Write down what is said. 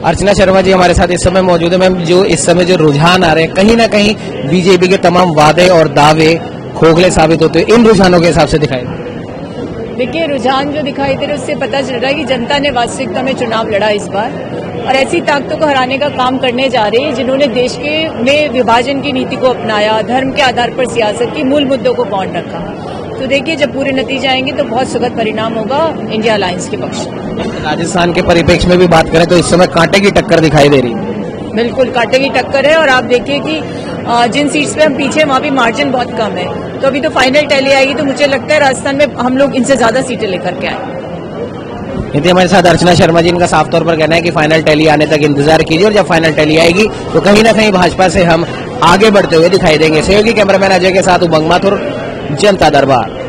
अर्चना शर्मा जी हमारे साथ इस समय मौजूद है। मैम, जो इस समय जो रुझान आ रहे हैं, कहीं ना कहीं बीजेपी के तमाम वादे और दावे खोखले साबित होते हैं, इन रुझानों के हिसाब से दिखाई? देखिए, रुझान जो दिखाई दे रहे उससे पता चल रहा है कि जनता ने वास्तविकता में चुनाव लड़ा इस बार और ऐसी ताकतों को हराने का काम करने जा रही है जिन्होंने देश के में विभाजन की नीति को अपनाया, धर्म के आधार पर सियासत की मूल मुद्दों को पौंड रखा। तो देखिए, जब पूरे नतीजे आएंगे तो बहुत सुखद परिणाम होगा इंडिया अलायंस के पक्ष में। राजस्थान के परिप्रेक्ष्य में भी बात करें तो इस समय कांटे की टक्कर दिखाई दे रही है। बिल्कुल कांटे की टक्कर है और आप देखिए कि जिन सीट्स पे हम पीछे वहाँ भी मार्जिन बहुत कम है। तो अभी तो फाइनल टैली आएगी तो मुझे लगता है राजस्थान में हम लोग इनसे ज्यादा सीटें लेकर के आए। हमारे साथ अर्चना शर्मा जी, इनका साफ तौर पर कहना है कि फाइनल टैली आने तक इंतजार कीजिए और जब फाइनल टैली आएगी तो कहीं ना कहीं भाजपा से हम आगे बढ़ते हुए दिखाई देंगे। सहयोगी कैमरामैन अजय के साथ उमंग माथुर, जनता दरबार।